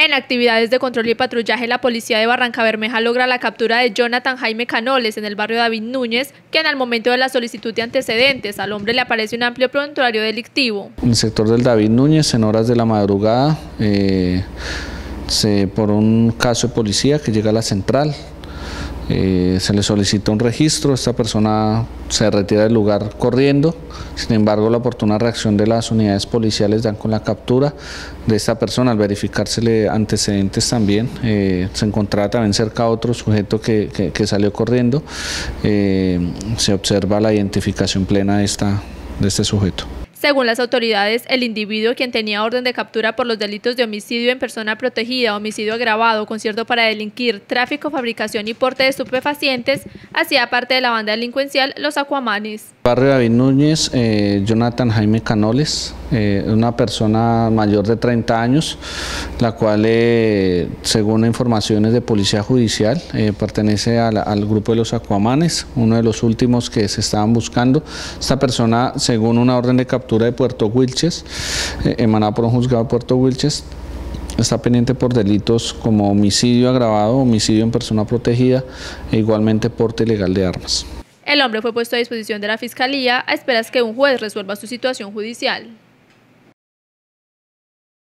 En actividades de control y patrullaje, la policía de Barrancabermeja logra la captura de Jonathan Jaime Canoles en el barrio David Núñez, quien al momento de la solicitud de antecedentes al hombre le aparece un amplio prontuario delictivo. En el sector del David Núñez, en horas de la madrugada, por un caso de policía que llega a la central, se le solicita un registro. Esta persona se retira del lugar corriendo. Sin embargo, la oportuna reacción de las unidades policiales dan con la captura de esta persona. Al verificársele antecedentes también, se encontraba también cerca otro sujeto que salió corriendo. Se observa la identificación plena de este sujeto. Según las autoridades, el individuo, quien tenía orden de captura por los delitos de homicidio en persona protegida, homicidio agravado, concierto para delinquir, tráfico, fabricación y porte de estupefacientes, hacía parte de la banda delincuencial Los Aquamanes. Barrio David Núñez, Jonathan Jaime Canoles, una persona mayor de 30 años, la cual, según informaciones de Policía Judicial, pertenece al grupo de Los Aquamanes, uno de los últimos que se estaban buscando. Esta persona, según una orden de captura de Puerto Wilches, emanada por un juzgado de Puerto Wilches, está pendiente por delitos como homicidio agravado, homicidio en persona protegida e igualmente porte ilegal de armas. El hombre fue puesto a disposición de la Fiscalía a esperas que un juez resuelva su situación judicial.